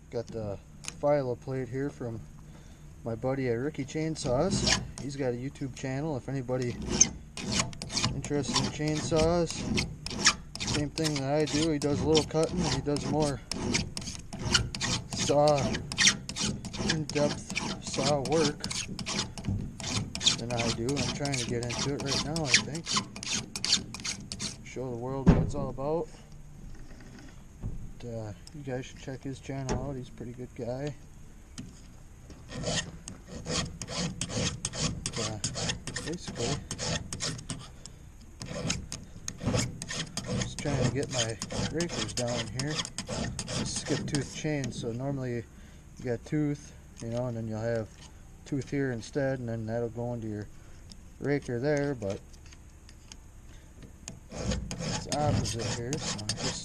Got the file plate here from my buddy at RookieChainsaws. He's got a YouTube channel. If anybody interested in chainsaws, same thing that I do. He does a little cutting and he does more saw, in-depth saw work than I do. I'm trying to get into it right now, I think. Show the world what it's all about. You guys should check his channel out. He's a pretty good guy. Basically, just trying to get my breakers down here. Skip tooth chain. So normally you got tooth, you know, and then you'll have tooth here instead, and then that'll go into your raker there. But it's opposite here. So I'm just